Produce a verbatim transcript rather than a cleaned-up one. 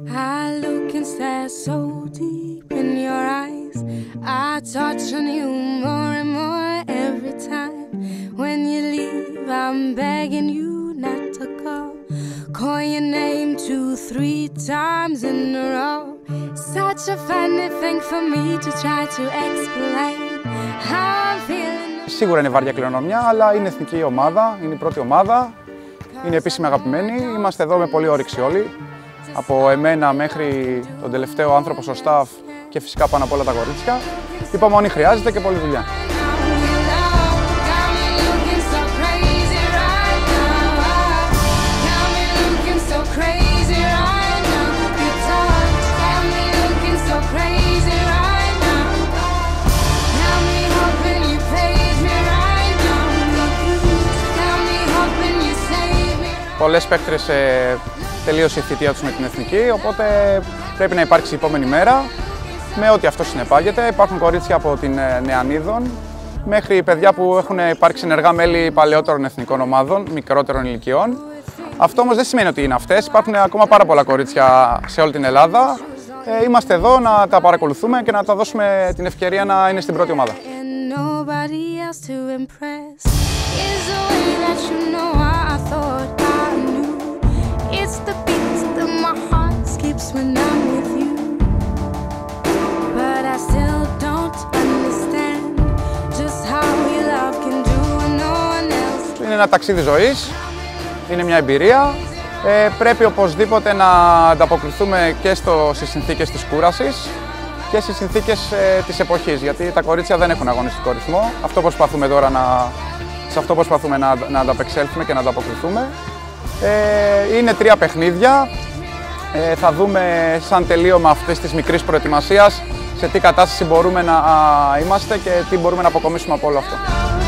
I look and stare so deep in your eyes. I touch on you more and more every time. When you leave, I'm begging you not to go. Call your name two, three times in a row. Such a funny thing for me to try to explain how I'm feeling. Σίγουρα είναι βαριά κληρονομιά, αλλά είναι εθνική ομάδα, είναι η πρώτη ομάδα, είναι επίσημη αγαπημένη. Είμαστε εδώ με πολύ όρεξη όλοι, από εμένα μέχρι τον τελευταίο άνθρωπο στο staff και φυσικά πάνω απ' όλα τα κορίτσια. Υπομονή χρειάζεται και πολλή δουλειά. Πολλές παίκτρες ε, τελείωσε η θητεία τους με την εθνική, οπότε πρέπει να υπάρξει η επόμενη μέρα με ό,τι αυτό συνεπάγεται. Υπάρχουν κορίτσια από την ε, Νεανίδων μέχρι παιδιά που έχουν υπάρξει ενεργά μέλη παλαιότερων εθνικών ομάδων, μικρότερων ηλικιών. Αυτό όμως δεν σημαίνει ότι είναι αυτές. Υπάρχουν ακόμα πάρα πολλά κορίτσια σε όλη την Ελλάδα. Ε, είμαστε εδώ να τα παρακολουθούμε και να τα δώσουμε την ευκαιρία να είναι στην πρώτη ομάδα. It's the beat that my heart skips when I'm with you. But I still don't understand just how your love can do what no one else. Είναι ένα ταξίδι ζωής, είναι μια εμπειρία. Ε, πρέπει οπωσδήποτε να ανταποκριθούμε και στο, στις συνθήκες της κούρασης και στις συνθήκες ε, της εποχής, γιατί τα κορίτσια δεν έχουν αγωνιστικό ρυθμό. Αυτό προσπαθούμε τώρα να, σε αυτό προσπαθούμε να, να ανταπεξέλθουμε και να ανταποκριθούμε. Ε, είναι τρία παιχνίδια. Ε, θα δούμε σαν τελείωμα αυτής της μικρής προετοιμασίας σε τι κατάσταση μπορούμε να α, είμαστε και τι μπορούμε να αποκομίσουμε από όλο αυτό.